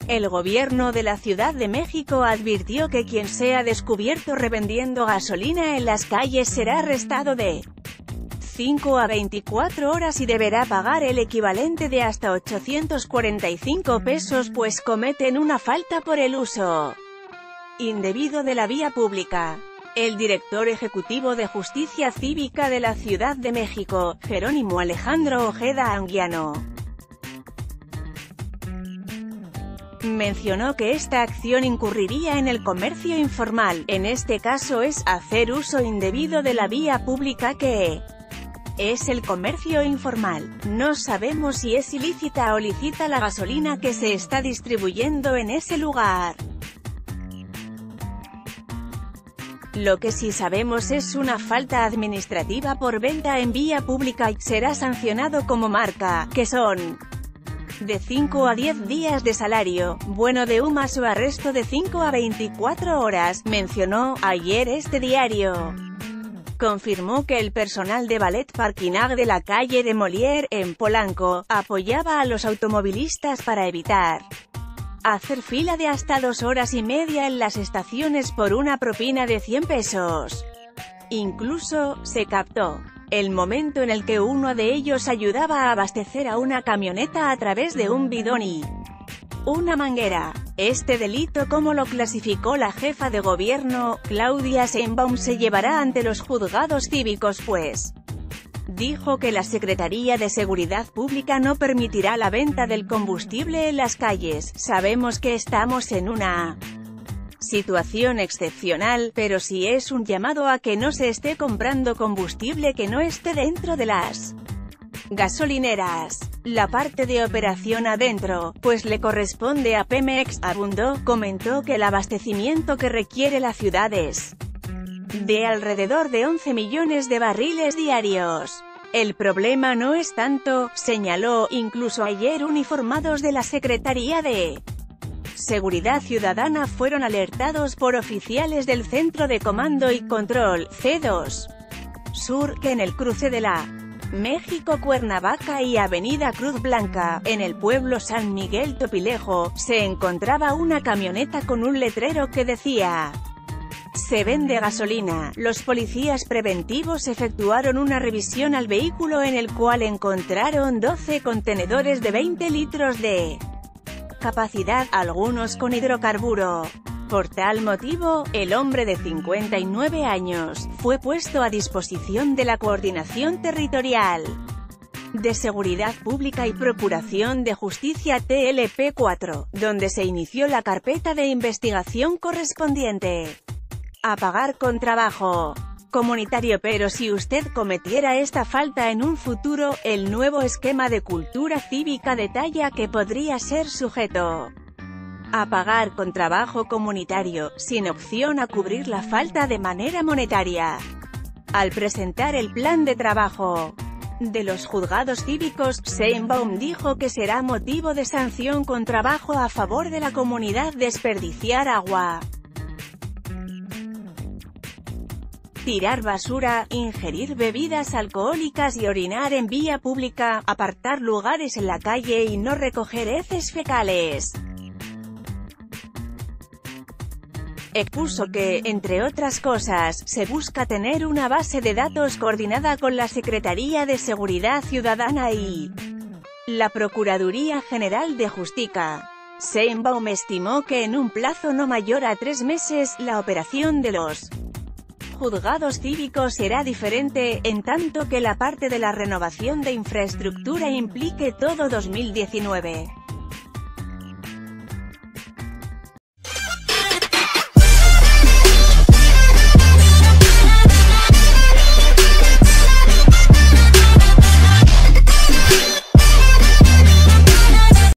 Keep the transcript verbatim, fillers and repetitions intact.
El gobierno de la Ciudad de México advirtió que quien sea descubierto revendiendo gasolina en las calles será arrestado de cinco a veinticuatro horas y deberá pagar el equivalente de hasta ochocientos cuarenta y cinco pesos pues cometen una falta por el uso indebido de la vía pública. El director ejecutivo de Justicia Cívica de la Ciudad de México, Jerónimo Alejandro Ojeda Anguiano, mencionó que esta acción incurriría en el comercio informal, en este caso es hacer uso indebido de la vía pública que es el comercio informal. No sabemos si es ilícita o lícita la gasolina que se está distribuyendo en ese lugar. Lo que sí sabemos es una falta administrativa por venta en vía pública y será sancionado como marca, que son de cinco a diez días de salario, bueno de un mes o arresto de cinco a veinticuatro horas, mencionó ayer este diario. Confirmó que el personal de Ballet Parking de la calle de Molière, en Polanco, apoyaba a los automovilistas para evitar hacer fila de hasta dos horas y media en las estaciones por una propina de cien pesos. Incluso, se captó el momento en el que uno de ellos ayudaba a abastecer a una camioneta a través de un bidón y una manguera. Este delito, como lo clasificó la jefa de gobierno, Claudia Sheinbaum, se llevará ante los juzgados cívicos pues dijo que la Secretaría de Seguridad Pública no permitirá la venta del combustible en las calles. Sabemos que estamos en una situación excepcional, pero sí es un llamado a que no se esté comprando combustible que no esté dentro de las gasolineras. La parte de operación adentro, pues le corresponde a Pemex, abundó. Comentó que el abastecimiento que requiere la ciudad es de alrededor de once millones de barriles diarios. El problema no es tanto, señaló, incluso ayer uniformados de la Secretaría de Seguridad Ciudadana fueron alertados por oficiales del Centro de Comando y Control, C dos Sur, que en el cruce de la México-Cuernavaca y Avenida Cruz Blanca, en el pueblo San Miguel Topilejo, se encontraba una camioneta con un letrero que decía "Se vende gasolina". Los policías preventivos efectuaron una revisión al vehículo en el cual encontraron doce contenedores de veinte litros de capacidad, algunos con hidrocarburo. Por tal motivo, el hombre de cincuenta y nueve años, fue puesto a disposición de la Coordinación Territorial de Seguridad Pública y Procuración de Justicia T L P cuatro, donde se inició la carpeta de investigación correspondiente a pagar con trabajo comunitario. Pero si usted cometiera esta falta en un futuro, el nuevo esquema de cultura cívica detalla que podría ser sujeto a pagar con trabajo comunitario, sin opción a cubrir la falta de manera monetaria. Al presentar el plan de trabajo de los juzgados cívicos, Sheinbaum dijo que será motivo de sanción con trabajo a favor de la comunidad desperdiciar agua, tirar basura, ingerir bebidas alcohólicas y orinar en vía pública, apartar lugares en la calle y no recoger heces fecales. Expuso que, entre otras cosas, se busca tener una base de datos coordinada con la Secretaría de Seguridad Ciudadana y la Procuraduría General de Justicia. Sheinbaum estimó que en un plazo no mayor a tres meses, la operación de los juzgados cívicos será diferente, en tanto que la parte de la renovación de infraestructura implique todo dos mil diecinueve.